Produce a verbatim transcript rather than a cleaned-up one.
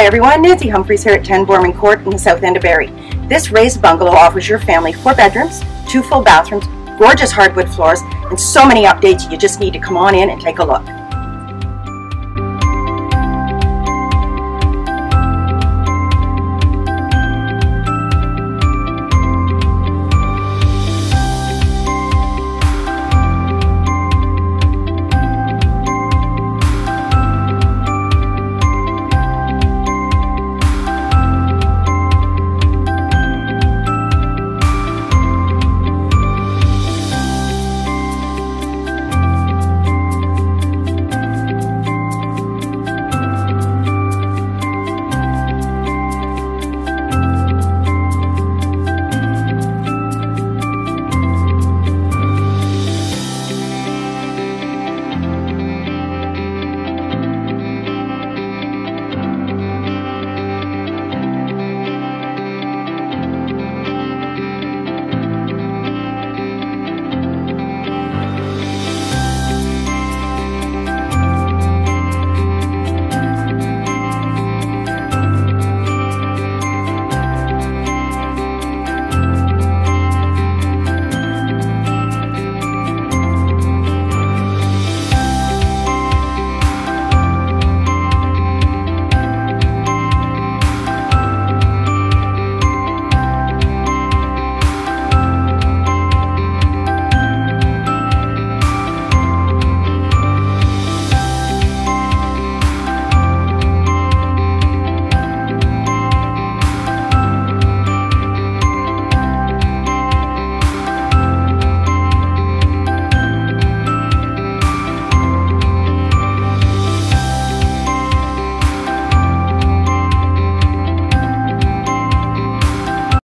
Hi everyone, Nancy Humphreys here at ten Boorman Court in the south end of Barrie. This raised bungalow offers your family four bedrooms, two full bathrooms, gorgeous hardwood floors, and so many updates you just need to come on in and take a look.